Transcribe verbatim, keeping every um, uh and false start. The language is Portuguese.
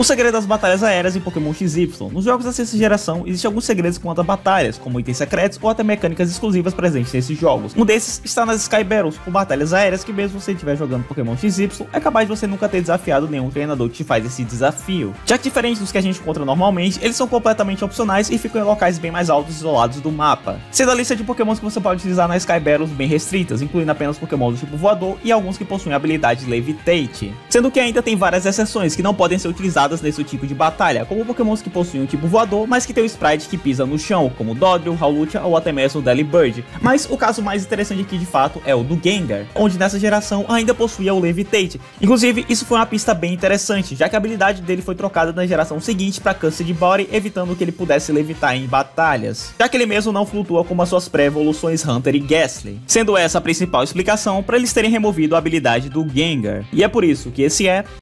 O segredo das batalhas aéreas em Pokémon X Y. Nos jogos da sexta geração, existem alguns segredos quanto a batalhas, como itens secretos ou até mecânicas exclusivas presentes nesses jogos. Um desses está nas Sky Battles, com batalhas aéreas que mesmo você estiver jogando Pokémon X Y, é capaz de você nunca ter desafiado nenhum treinador que te faz esse desafio. Já que diferente dos que a gente encontra normalmente, eles são completamente opcionais e ficam em locais bem mais altos e isolados do mapa, sendo a lista de Pokémons que você pode utilizar na Sky Battles bem restritas, incluindo apenas Pokémon do tipo voador e alguns que possuem a habilidade Levitate, sendo que ainda tem várias exceções que não podem ser utilizadas nesse tipo de batalha, como Pokémons que possuem um tipo voador, mas que tem o sprite que pisa no chão, como Dodrio, Hawlucha ou até mesmo Delibird. Mas o caso mais interessante aqui de fato é o do Gengar, onde nessa geração ainda possuía o Levitate. Inclusive, isso foi uma pista bem interessante, já que a habilidade dele foi trocada na geração seguinte para Custody Body, evitando que ele pudesse levitar em batalhas, já que ele mesmo não flutua como as suas pré-evoluções Hunter e Gastly, sendo essa a principal explicação para eles terem removido a habilidade do Gengar. E é por isso que esse é